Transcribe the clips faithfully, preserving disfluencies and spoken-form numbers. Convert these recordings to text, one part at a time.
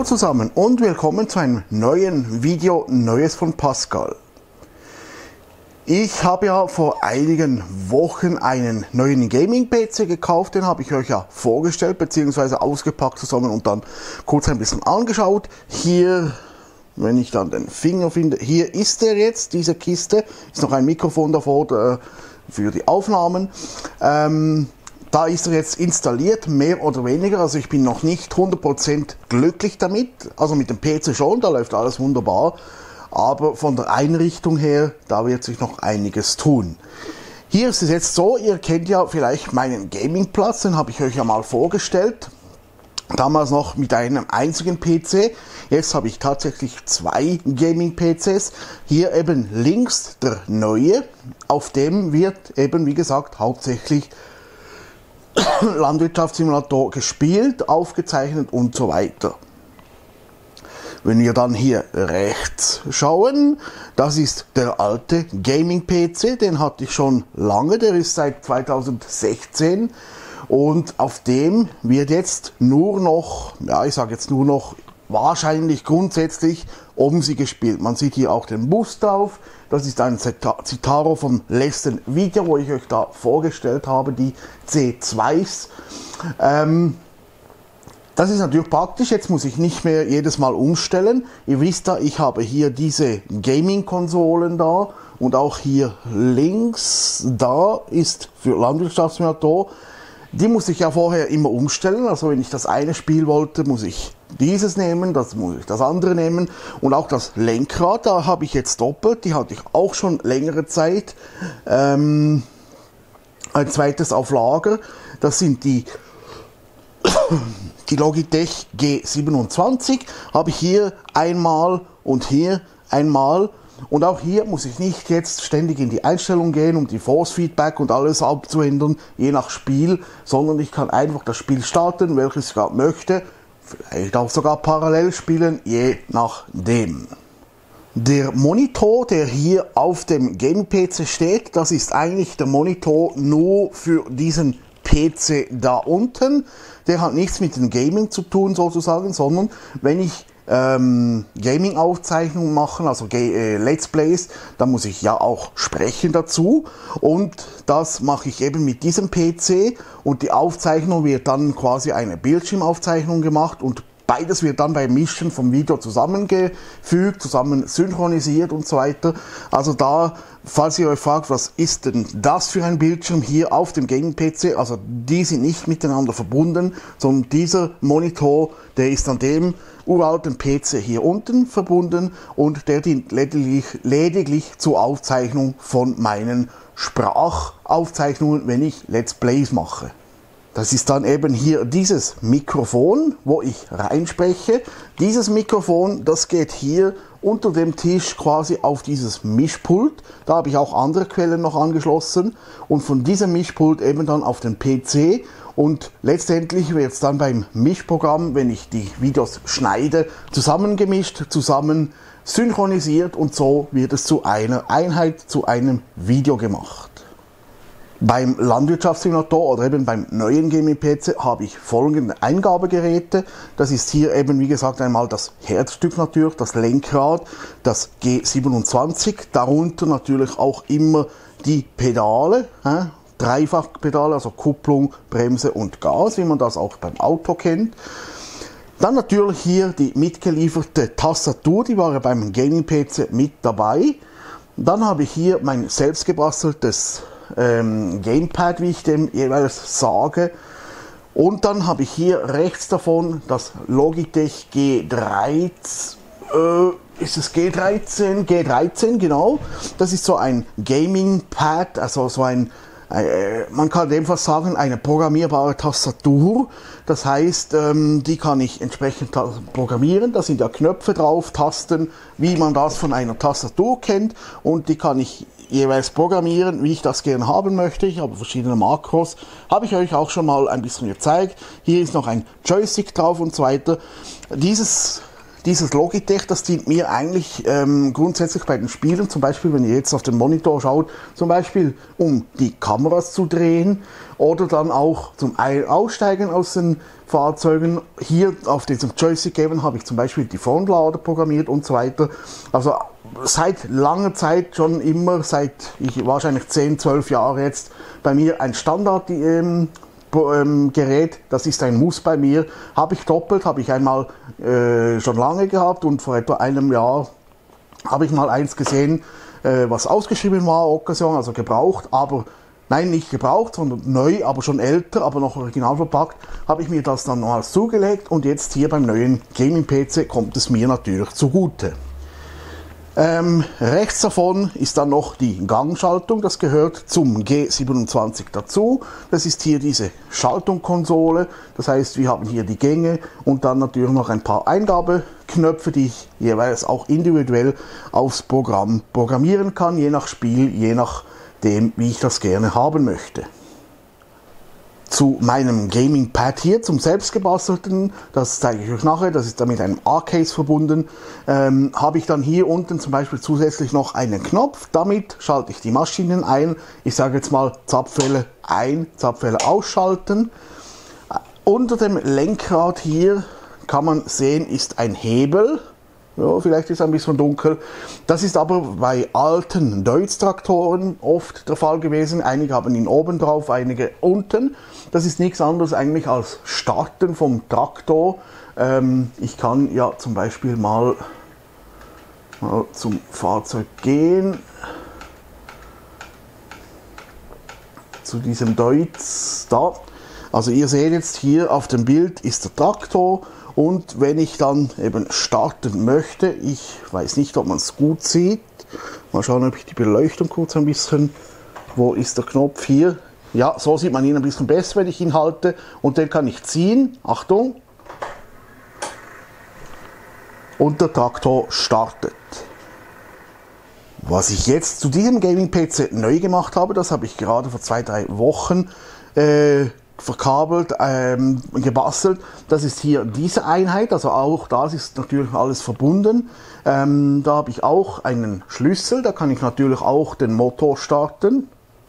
Hallo zusammen und willkommen zu einem neuen Video, Neues von Pascal. Ich habe ja vor einigen Wochen einen neuen Gaming-P C gekauft, den habe ich euch ja vorgestellt bzw. ausgepackt zusammen und dann kurz ein bisschen angeschaut. Hier, wenn ich dann den Finger finde, hier ist er jetzt, diese Kiste, ist noch ein Mikrofon davor äh, für die Aufnahmen. Ähm, Da ist er jetzt installiert, mehr oder weniger, also ich bin noch nicht hundert Prozent glücklich damit, also mit dem P C schon, da läuft alles wunderbar, aber von der Einrichtung her, da wird sich noch einiges tun. Hier ist es jetzt so, ihr kennt ja vielleicht meinen Gamingplatz, den habe ich euch ja mal vorgestellt, damals noch mit einem einzigen P C, jetzt habe ich tatsächlich zwei Gaming-P Cs, hier eben links der neue, auf dem wird eben wie gesagt hauptsächlich Landwirtschaftssimulator gespielt, aufgezeichnet und so weiter. Wenn wir dann hier rechts schauen, das ist der alte Gaming-P C, den hatte ich schon lange, der ist seit zweitausendsechzehn und auf dem wird jetzt nur noch, ja ich sage jetzt nur noch, wahrscheinlich grundsätzlich OMSI gespielt. Man sieht hier auch den Bus drauf. Das ist ein Citaro vom letzten Video, wo ich euch da vorgestellt habe, die C zweis. Ähm, das ist natürlich praktisch, jetzt muss ich nicht mehr jedes Mal umstellen. Ihr wisst ja, ich habe hier diese Gaming-Konsolen da und auch hier links, da ist für Landwirtschaftssimulator. Die muss ich ja vorher immer umstellen, also wenn ich das eine Spiel wollte, muss ich dieses nehmen, das muss ich das andere nehmen und auch das Lenkrad, da habe ich jetzt doppelt, die hatte ich auch schon längere Zeit, ähm, ein zweites auf Lager, das sind die, die Logitech G siebenundzwanzig, habe ich hier einmal und hier einmal. Und auch hier muss ich nicht jetzt ständig in die Einstellung gehen, um die Force Feedback und alles abzuändern, je nach Spiel, sondern ich kann einfach das Spiel starten, welches ich gerade möchte, vielleicht auch sogar parallel spielen, je nachdem. Der Monitor, der hier auf dem Gaming-P C steht, das ist eigentlich der Monitor nur für diesen P C da unten. Der hat nichts mit dem Gaming zu tun sozusagen, sondern wenn ich Ähm, Gaming-Aufzeichnungen machen, also äh, Let's Plays, da muss ich ja auch sprechen dazu und das mache ich eben mit diesem P C und die Aufzeichnung wird dann quasi eine Bildschirmaufzeichnung gemacht und beides wird dann beim Mischen vom Video zusammengefügt, zusammen synchronisiert und so weiter. Also da, falls ihr euch fragt, was ist denn das für ein Bildschirm hier auf dem Gaming-P C, also die sind nicht miteinander verbunden, sondern dieser Monitor, der ist an dem uralten P C hier unten verbunden und der dient lediglich, lediglich zur Aufzeichnung von meinen Sprachaufzeichnungen, wenn ich Let's Plays mache. Das ist dann eben hier dieses Mikrofon, wo ich reinspreche. Dieses Mikrofon, das geht hier unter dem Tisch quasi auf dieses Mischpult. Da habe ich auch andere Quellen noch angeschlossen und von diesem Mischpult eben dann auf den P C. Und letztendlich wird es dann beim Mischprogramm, wenn ich die Videos schneide, zusammengemischt, zusammen synchronisiert und so wird es zu einer Einheit, zu einem Video gemacht. Beim Landwirtschaftssimulator oder eben beim neuen Gaming-P C habe ich folgende Eingabegeräte. Das ist hier eben wie gesagt einmal das Herzstück natürlich, das Lenkrad, das G siebenundzwanzig, darunter natürlich auch immer die Pedale, äh, Dreifachpedale, also Kupplung, Bremse und Gas, wie man das auch beim Auto kennt. Dann natürlich hier die mitgelieferte Tastatur, die war ja beim Gaming-P C mit dabei. Dann habe ich hier mein selbst gebasteltes ähm, Gamepad, wie ich dem jeweils sage. Und dann habe ich hier rechts davon das Logitech G dreizehn, äh, ist es G dreizehn? G dreizehn, genau. Das ist so ein Gaming-Pad, also so ein man kann jedenfalls sagen, eine programmierbare Tastatur. Das heißt, die kann ich entsprechend programmieren. Da sind ja Knöpfe drauf, Tasten, wie man das von einer Tastatur kennt. Und die kann ich jeweils programmieren, wie ich das gerne haben möchte. Ich habe verschiedene Makros. Habe ich euch auch schon mal ein bisschen gezeigt. Hier ist noch ein Joystick drauf und so weiter. Dieses dieses Logitech, das dient mir eigentlich ähm, grundsätzlich bei den Spielen, zum Beispiel, wenn ihr jetzt auf den Monitor schaut, zum Beispiel um die Kameras zu drehen oder dann auch zum Ein- Aussteigen aus den Fahrzeugen. Hier auf diesem Joystick eben habe ich zum Beispiel die Frontlader programmiert und so weiter. Also seit langer Zeit schon immer, seit ich wahrscheinlich zehn, zwölf Jahre jetzt bei mir ein Standard ähm, Gerät, das ist ein Muss bei mir, habe ich doppelt, habe ich einmal äh, schon lange gehabt und vor etwa einem Jahr habe ich mal eins gesehen, äh, was ausgeschrieben war, Occasion, also gebraucht, aber nein, nicht gebraucht, sondern neu, aber schon älter, aber noch original verpackt, habe ich mir das dann mal zugelegt und jetzt hier beim neuen Gaming-P C kommt es mir natürlich zugute. Ähm, rechts davon ist dann noch die Gangschaltung, das gehört zum G siebenundzwanzig dazu. Das ist hier diese Schaltungskonsole, das heißt wir haben hier die Gänge und dann natürlich noch ein paar Eingabeknöpfe, die ich jeweils auch individuell aufs Programm programmieren kann, je nach Spiel, je nachdem wie ich das gerne haben möchte. Zu meinem Gaming-Pad hier, zum selbstgebastelten, das zeige ich euch nachher, das ist dann mit einem A-Case verbunden, ähm, habe ich dann hier unten zum Beispiel zusätzlich noch einen Knopf, damit schalte ich die Maschinen ein, ich sage jetzt mal Zapfwelle ein, Zapfwelle ausschalten. Unter dem Lenkrad hier kann man sehen, ist ein Hebel. Ja, vielleicht ist es ein bisschen dunkel. Das ist aber bei alten Deutz-Traktoren oft der Fall gewesen. Einige haben ihn oben drauf, einige unten. Das ist nichts anderes eigentlich als Starten vom Traktor. Ähm, ich kann ja zum Beispiel mal, mal zum Fahrzeug gehen. Zu diesem Deutz da. Also ihr seht jetzt hier auf dem Bild ist der Traktor. Und wenn ich dann eben starten möchte, ich weiß nicht, ob man es gut sieht. Mal schauen, ob ich die Beleuchtung kurz ein bisschen, wo ist der Knopf hier? Ja, so sieht man ihn ein bisschen besser, wenn ich ihn halte. Und den kann ich ziehen, Achtung. Und der Traktor startet. Was ich jetzt zu diesem Gaming-P C neu gemacht habe, das habe ich gerade vor zwei, drei Wochen äh, verkabelt, ähm, gebastelt. Das ist hier diese Einheit, also auch das ist natürlich alles verbunden. Ähm, da habe ich auch einen Schlüssel, da kann ich natürlich auch den Motor starten.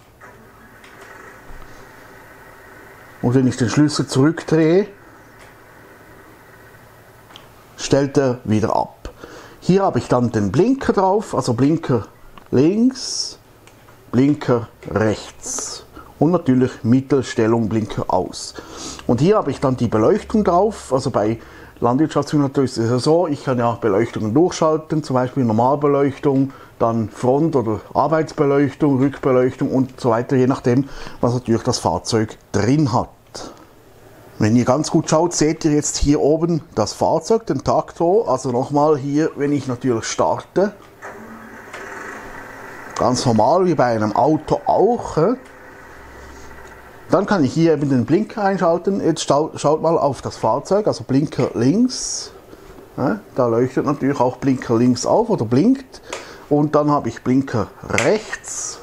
Und wenn ich den Schlüssel zurückdrehe, stellt er wieder ab. Hier habe ich dann den Blinker drauf, also Blinker links, Blinker rechts. Und natürlich Mittelstellung Blinker aus. Und hier habe ich dann die Beleuchtung drauf, also bei Landwirtschaftssimulator ist es ja so, ich kann ja Beleuchtungen durchschalten, zum Beispiel Normalbeleuchtung, dann Front- oder Arbeitsbeleuchtung, Rückbeleuchtung und so weiter, je nachdem, was natürlich das Fahrzeug drin hat. Wenn ihr ganz gut schaut, seht ihr jetzt hier oben das Fahrzeug, den Traktor, also nochmal hier, wenn ich natürlich starte, ganz normal wie bei einem Auto auch, dann kann ich hier eben den Blinker einschalten. Jetzt schaut, schaut mal auf das Fahrzeug, also Blinker links. Ja, da leuchtet natürlich auch Blinker links auf oder blinkt. Und dann habe ich Blinker rechts.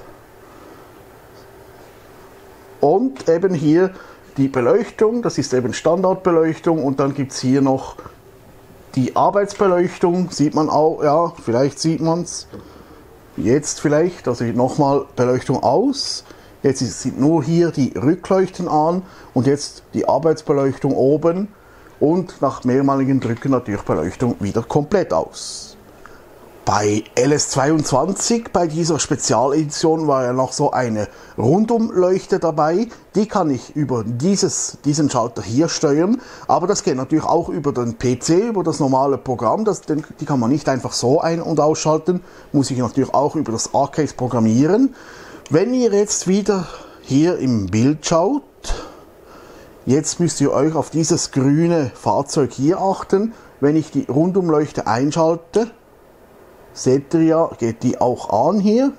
Und eben hier die Beleuchtung, das ist eben Standardbeleuchtung. Und dann gibt es hier noch die Arbeitsbeleuchtung. Sieht man auch, ja, vielleicht sieht man es. Jetzt vielleicht, also nochmal Beleuchtung aus. Jetzt sind nur hier die Rückleuchten an und jetzt die Arbeitsbeleuchtung oben und nach mehrmaligen Drücken natürlich Beleuchtung wieder komplett aus. Bei L S zweiundzwanzig, bei dieser Spezialedition, war ja noch so eine Rundumleuchte dabei. Die kann ich über dieses, diesen Schalter hier steuern, aber das geht natürlich auch über den P C, über das normale Programm. Das, die kann man nicht einfach so ein- und ausschalten, muss ich natürlich auch über das A-Case programmieren. Wenn ihr jetzt wieder hier im Bild schaut, jetzt müsst ihr euch auf dieses grüne Fahrzeug hier achten. Wenn ich die Rundumleuchte einschalte, seht ihr ja, geht die auch an hier.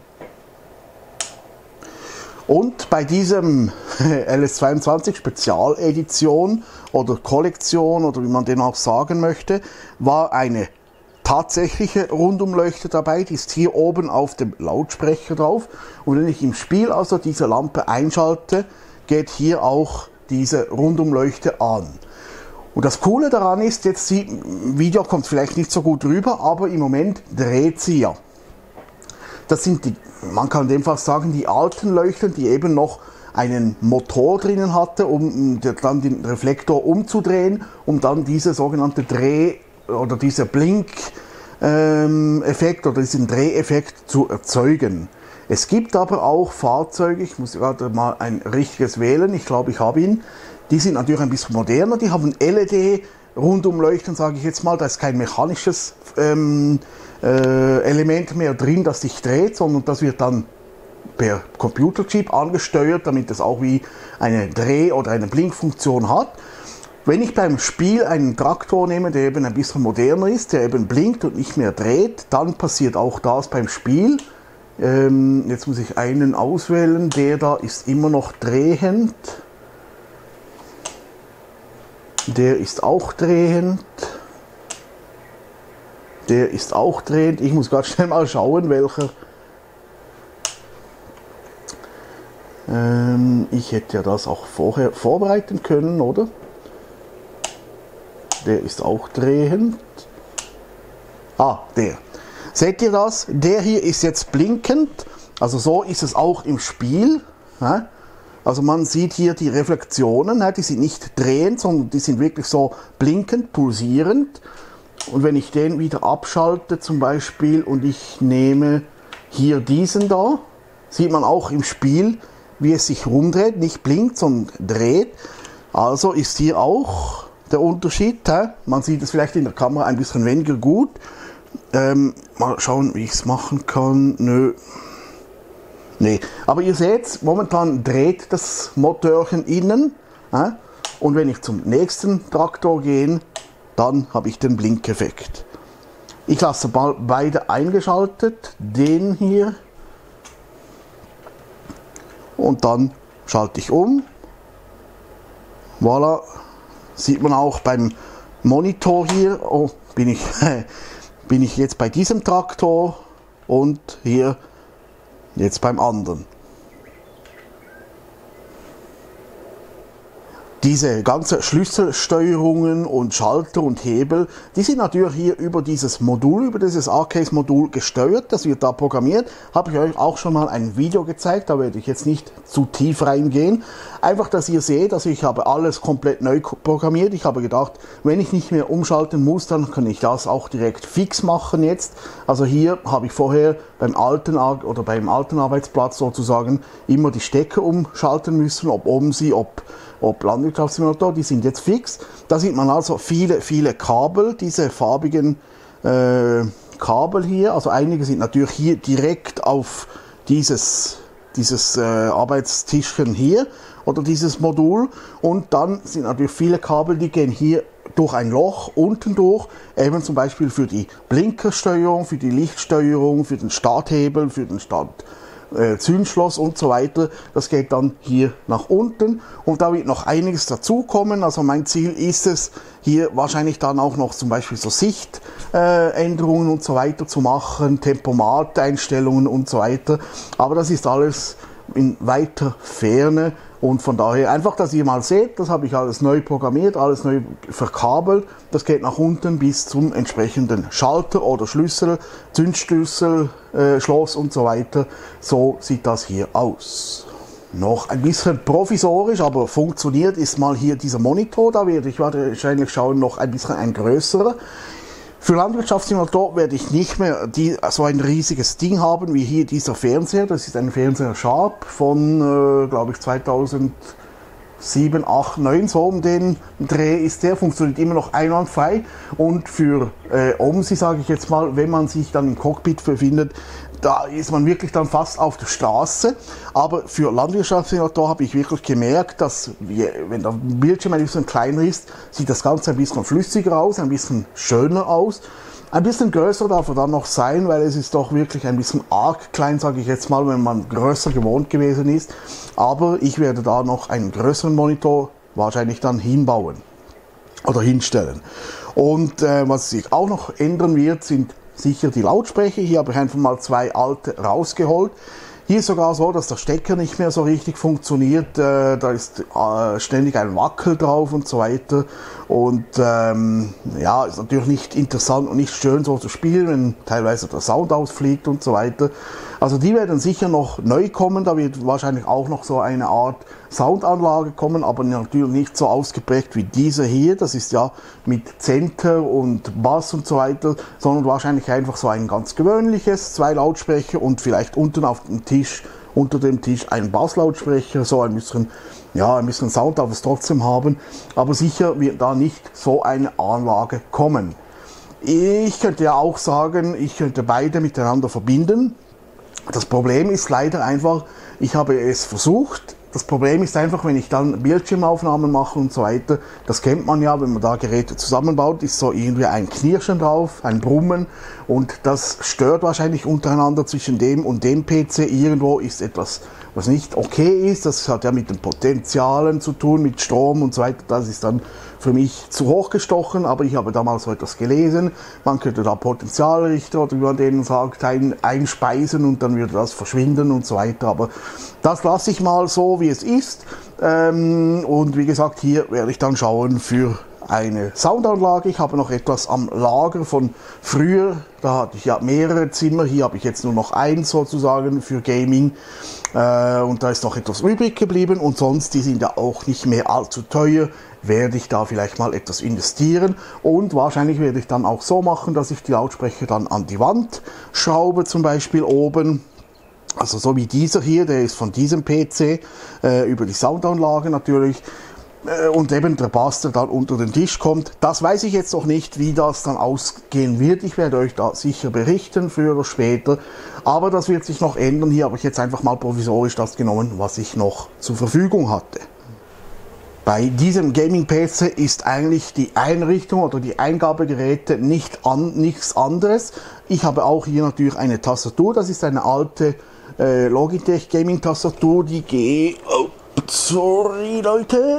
Und bei diesem L S zweiundzwanzig Spezialedition oder Kollektion oder wie man den auch sagen möchte, war eine tatsächliche Rundumleuchte dabei, die ist hier oben auf dem Lautsprecher drauf. Und wenn ich im Spiel also diese Lampe einschalte, geht hier auch diese Rundumleuchte an. Und das Coole daran ist, jetzt sieht, im Video kommt vielleicht nicht so gut rüber, aber im Moment dreht sie ja. Das sind die, man kann in dem Fall sagen, die alten Leuchten, die eben noch einen Motor drinnen hatte, um dann den Reflektor umzudrehen, um dann diese sogenannte Dreh- oder dieser Blink-Effekt oder diesen Dreheffekt zu erzeugen. Es gibt aber auch Fahrzeuge, ich muss gerade mal ein richtiges wählen, ich glaube ich habe ihn, die sind natürlich ein bisschen moderner, die haben L E D-Rundumleuchten, sage ich jetzt mal, da ist kein mechanisches ähm, äh, Element mehr drin, das sich dreht, sondern das wird dann per Computerchip angesteuert, damit es auch wie eine Dreh- oder eine Blinkfunktion hat. Wenn ich beim Spiel einen Traktor nehme, der eben ein bisschen moderner ist, der eben blinkt und nicht mehr dreht, dann passiert auch das beim Spiel. Ähm, jetzt muss ich einen auswählen, der da ist immer noch drehend. Der ist auch drehend. Der ist auch drehend. Ich muss gerade schnell mal schauen, welcher. Ähm, ich hätte ja das auch vorher vorbereiten können, oder? Der ist auch drehend. Ah, der. Seht ihr das? Der hier ist jetzt blinkend. Also so ist es auch im Spiel. Also man sieht hier die Reflexionen, die sind nicht drehend, sondern die sind wirklich so blinkend, pulsierend. Und wenn ich den wieder abschalte zum Beispiel und ich nehme hier diesen da, sieht man auch im Spiel, wie es sich rumdreht, nicht blinkt, sondern dreht. Also ist hier auch der Unterschied. He? Man sieht es vielleicht in der Kamera ein bisschen weniger gut. Ähm, mal schauen, wie ich es machen kann. Nö. Nee. Aber ihr seht, momentan dreht das Motörchen innen. He? Und wenn ich zum nächsten Traktor gehe, dann habe ich den Blinkeffekt. Ich lasse mal beide eingeschaltet. Den hier. Und dann schalte ich um. Voilà. Sieht man auch beim Monitor hier. Oh, bin ich, bin ich jetzt bei diesem Traktor und hier jetzt beim anderen. Diese ganzen Schlüsselsteuerungen und Schalter und Hebel, die sind natürlich hier über dieses Modul, über dieses Arcase-Modul gesteuert. Das wird da programmiert. Habe ich euch auch schon mal ein Video gezeigt, da werde ich jetzt nicht zu tief reingehen. Einfach, dass ihr seht, also ich habe alles komplett neu programmiert. Ich habe gedacht, wenn ich nicht mehr umschalten muss, dann kann ich das auch direkt fix machen jetzt. Also hier habe ich vorher beim alten oder beim alten Arbeitsplatz sozusagen immer die Stecker umschalten müssen, ob OMSI, ob ob Landwirtschaftssimulator, die sind jetzt fix. Da sieht man also viele, viele Kabel, diese farbigen äh, Kabel hier. Also einige sind natürlich hier direkt auf dieses, dieses äh, Arbeitstischchen hier oder dieses Modul. Und dann sind natürlich viele Kabel, die gehen hier durch ein Loch unten durch, eben zum Beispiel für die Blinkersteuerung, für die Lichtsteuerung, für den Starthebel, für den Start. Zündschloss und so weiter, das geht dann hier nach unten und da wird noch einiges dazukommen. Also mein Ziel ist es, hier wahrscheinlich dann auch noch zum Beispiel so Sichtänderungen äh, und so weiter zu machen, Tempomat-Einstellungen und so weiter, aber das ist alles in weiter Ferne und von daher einfach, dass ihr mal seht, das habe ich alles neu programmiert, alles neu verkabelt, das geht nach unten bis zum entsprechenden Schalter oder Schlüssel, Zündschlüssel, äh, Schloss und so weiter. So sieht das hier aus. Noch ein bisschen provisorisch, aber funktioniert ist mal hier dieser Monitor, da werde ich wahrscheinlich schauen, noch ein bisschen ein größerer. Für Landwirtschaftssimulator werde ich nicht mehr die, so ein riesiges Ding haben wie hier dieser Fernseher. Das ist ein Fernseher Sharp von, äh, glaube ich, zweitausendsieben, acht, neun, so um den Dreh ist der, funktioniert immer noch einwandfrei. Und für äh, OMSI, sage ich jetzt mal, wenn man sich dann im Cockpit befindet, da ist man wirklich dann fast auf der Straße. Aber für Landwirtschaftssimulator habe ich wirklich gemerkt, dass wir, wenn der Bildschirm ein bisschen kleiner ist, sieht das Ganze ein bisschen flüssiger aus, ein bisschen schöner aus. Ein bisschen größer darf er dann noch sein, weil es ist doch wirklich ein bisschen arg klein, sage ich jetzt mal, wenn man größer gewohnt gewesen ist. Aber ich werde da noch einen größeren Monitor wahrscheinlich dann hinbauen oder hinstellen. Und äh, was sich auch noch ändern wird, sind sicher die Lautsprecher. Hier habe ich einfach mal zwei alte rausgeholt. Hier ist sogar so, dass der Stecker nicht mehr so richtig funktioniert. Äh, da ist äh, ständig ein Wackel drauf und so weiter. Und ähm, ja, ist natürlich nicht interessant und nicht schön so zu spielen, wenn teilweise der Sound ausfliegt und so weiter. Also die werden sicher noch neu kommen. Da wird wahrscheinlich auch noch so eine Art Soundanlage kommen, aber natürlich nicht so ausgeprägt wie diese hier. Das ist ja mit Center und Bass und so weiter, sondern wahrscheinlich einfach so ein ganz gewöhnliches, zwei Lautsprecher und vielleicht unten auf dem Tisch, unter dem Tisch ein Basslautsprecher, so ein bisschen, ja, ein bisschen Sound darf es trotzdem haben, aber sicher wird da nicht so eine Anlage kommen. Ich könnte ja auch sagen, ich könnte beide miteinander verbinden. Das Problem ist leider einfach, ich habe es versucht. Das Problem ist einfach, wenn ich dann Bildschirmaufnahmen mache und so weiter, das kennt man ja, wenn man da Geräte zusammenbaut, ist so irgendwie ein Knirschen drauf, ein Brummen und das stört wahrscheinlich untereinander zwischen dem und dem P C. Irgendwo ist etwas, was nicht okay ist, das hat ja mit den Potentialen zu tun, mit Strom und so weiter, das ist dann für mich zu hoch gestochen, aber ich habe damals so etwas gelesen, man könnte da Potentialrichter oder wie man denen sagt, ein, einspeisen und dann würde das verschwinden und so weiter, aber das lasse ich mal so, wie es ist, ähm, und wie gesagt, hier werde ich dann schauen für eine Soundanlage. Ich habe noch etwas am Lager von früher, da hatte ich ja mehrere Zimmer, hier habe ich jetzt nur noch eins sozusagen für Gaming, äh, und da ist noch etwas übrig geblieben und sonst, die sind ja auch nicht mehr allzu teuer, werde ich da vielleicht mal etwas investieren und wahrscheinlich werde ich dann auch so machen, dass ich die Lautsprecher dann an die Wand schraube, zum Beispiel oben. Also so wie dieser hier, der ist von diesem P C, äh, über die Soundanlage natürlich, äh, und eben der Bass, der dann unter den Tisch kommt. Das weiß ich jetzt noch nicht, wie das dann ausgehen wird. Ich werde euch da sicher berichten, früher oder später. Aber das wird sich noch ändern. Hier habe ich jetzt einfach mal provisorisch das genommen, was ich noch zur Verfügung hatte. Bei diesem Gaming-P C ist eigentlich die Einrichtung oder die Eingabegeräte nicht an, nichts anderes. Ich habe auch hier natürlich eine Tastatur, das ist eine alte äh, Logitech Gaming-Tastatur, die G... Oh, sorry Leute,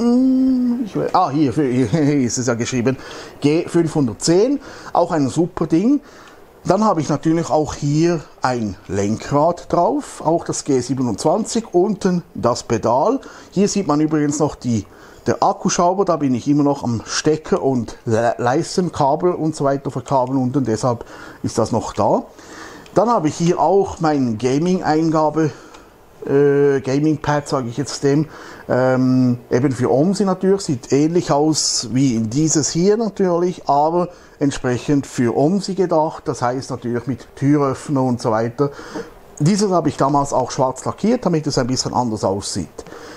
hm, ich will, ah hier, hier ist es ja geschrieben, G fünfhundertzehn, auch ein super Ding. Dann habe ich natürlich auch hier ein Lenkrad drauf, auch das G siebenundzwanzig, unten das Pedal. Hier sieht man übrigens noch die, der Akkuschrauber, da bin ich immer noch am Stecker und Leistenkabel und so weiter verkabeln unten, deshalb ist das noch da. Dann habe ich hier auch mein Gaming-Eingabe, äh, Gaming-Pad sage ich jetzt dem, ähm, eben für OMSI natürlich, sieht ähnlich aus wie in dieses hier natürlich, aber entsprechend für OMSI gedacht, das heißt natürlich mit Türöffner und so weiter. Dieses habe ich damals auch schwarz lackiert, damit es ein bisschen anders aussieht.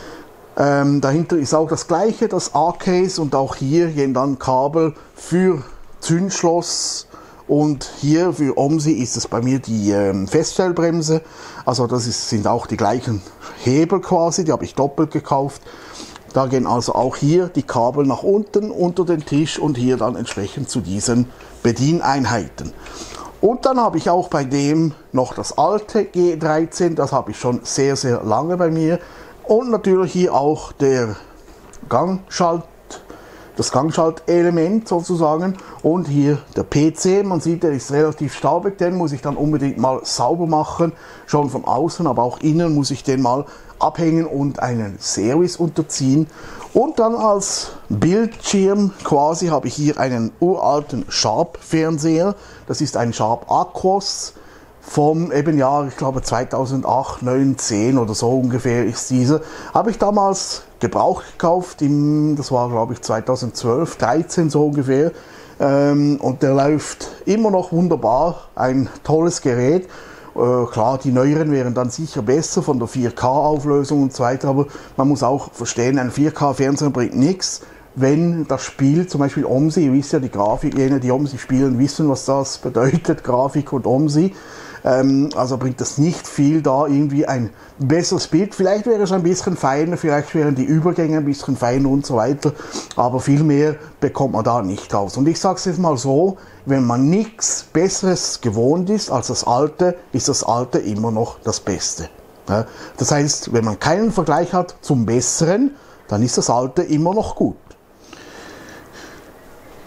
Ähm, dahinter ist auch das gleiche, das A-Case, und auch hier gehen dann Kabel für Zündschloss. Und hier für OMSI ist es bei mir die ähm, Feststellbremse, also das ist, sind auch die gleichen Hebel quasi, die habe ich doppelt gekauft. Da gehen also auch hier die Kabel nach unten unter den Tisch und hier dann entsprechend zu diesen Bedieneinheiten. Und dann habe ich auch bei dem noch das alte G dreizehn, das habe ich schon sehr, sehr lange bei mir. Und natürlich hier auch der Gangschalt. Das Gangschaltelement sozusagen, und hier der P C, man sieht, der ist relativ staubig, den muss ich dann unbedingt mal sauber machen, schon von außen, aber auch innen muss ich den mal abhängen und einen Service unterziehen. Und dann als Bildschirm quasi habe ich hier einen uralten Sharp-Fernseher, das ist ein Sharp Aquos vom eben Jahr, ich glaube zweitausendacht, neun, zehn oder so ungefähr ist dieser. Habe ich damals gebraucht gekauft, im, das war glaube ich zweitausendzwölf, dreizehn so ungefähr. Ähm, und der läuft immer noch wunderbar, ein tolles Gerät. Äh, klar, die neueren wären dann sicher besser von der vier K Auflösung und so weiter, aber man muss auch verstehen, ein vier K Fernseher bringt nichts, wenn das Spiel, zum Beispiel OMSI, ihr wisst ja, die Grafik, jene, die OMSI spielen, wissen, was das bedeutet, Grafik und OMSI. Ähm, also bringt das nicht viel, da irgendwie ein besseres Bild. Vielleicht wäre es ein bisschen feiner, vielleicht wären die Übergänge ein bisschen feiner und so weiter, aber viel mehr bekommt man da nicht raus. Und ich sage es jetzt mal so, wenn man nichts Besseres gewohnt ist als das Alte, ist das Alte immer noch das Beste. Ja, das heißt, wenn man keinen Vergleich hat zum Besseren, dann ist das Alte immer noch gut.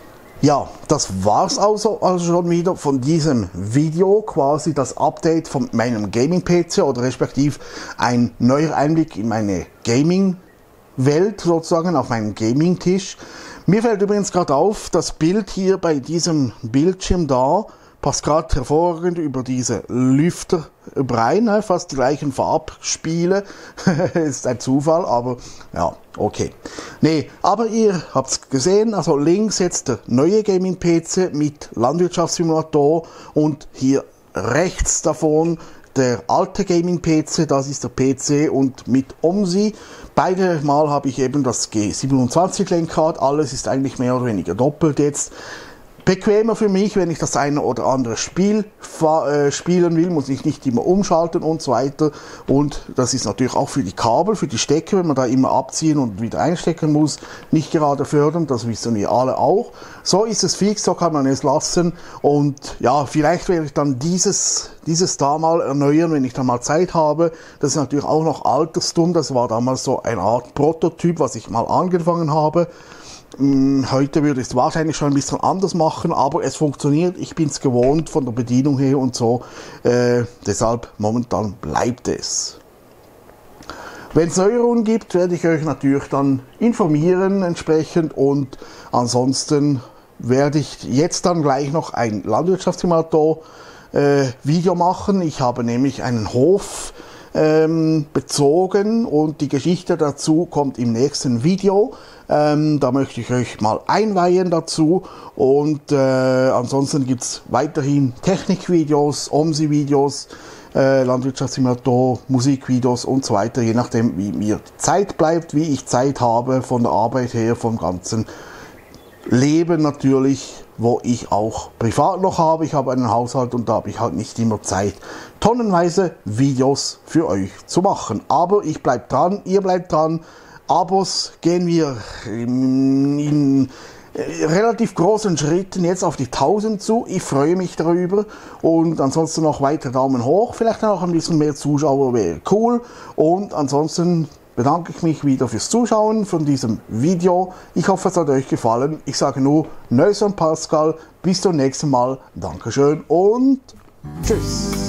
Ja, das war's also, also schon wieder von diesem Video, quasi das Update von meinem Gaming-P C oder respektive ein neuer Einblick in meine Gaming-Welt sozusagen, auf meinem Gaming-Tisch. Mir fällt übrigens gerade auf, das Bild hier bei diesem Bildschirm da passt gerade hervorragend über diese Lüfter rein, ne? Fast die gleichen Farbspiele. Ist ein Zufall, aber ja, okay. Nee, aber ihr habt's gesehen, also links jetzt der neue Gaming-P C mit Landwirtschaftssimulator und hier rechts davon der alte Gaming-P C, das ist der P C und mit OMSI. Beide Mal habe ich eben das G siebenundzwanzig Lenkrad, alles ist eigentlich mehr oder weniger doppelt jetzt. Bequemer für mich, wenn ich das eine oder andere Spiel äh, spielen will, muss ich nicht immer umschalten und so weiter. Und das ist natürlich auch für die Kabel, für die Stecker, wenn man da immer abziehen und wieder einstecken muss, nicht gerade fördernd, das wissen wir alle auch. So ist es fix, so kann man es lassen. Und ja, vielleicht werde ich dann dieses, dieses da mal erneuern, wenn ich dann mal Zeit habe. Das ist natürlich auch noch altersdumm, das war damals so eine Art Prototyp, was ich mal angefangen habe. Heute würde ich es wahrscheinlich schon ein bisschen anders machen, aber es funktioniert, ich bin es gewohnt von der Bedienung her und so, äh, deshalb momentan bleibt es. Wenn es Neuerungen gibt, werde ich euch natürlich dann informieren entsprechend und ansonsten werde ich jetzt dann gleich noch ein Landwirtschaftssimulator äh, Video machen. Ich habe nämlich einen Hof ähm, bezogen und die Geschichte dazu kommt im nächsten Video. Ähm, da möchte ich euch mal einweihen dazu und äh, ansonsten gibt es weiterhin Technikvideos, OMSI-Videos, äh, Landwirtschaftssimulator, Musikvideos und so weiter, je nachdem wie mir Zeit bleibt, wie ich Zeit habe von der Arbeit her, vom ganzen Leben natürlich, wo ich auch privat noch habe. Ich habe einen Haushalt und da habe ich halt nicht immer Zeit, tonnenweise Videos für euch zu machen. Aber ich bleibe dran, ihr bleibt dran. Abos gehen wir in, in relativ großen Schritten jetzt auf die tausend zu. Ich freue mich darüber und ansonsten noch weiter Daumen hoch. Vielleicht noch ein bisschen mehr Zuschauer wäre cool. Und ansonsten bedanke ich mich wieder fürs Zuschauen von diesem Video. Ich hoffe, es hat euch gefallen. Ich sage nur Nös und Pascal. Bis zum nächsten Mal. Dankeschön und tschüss.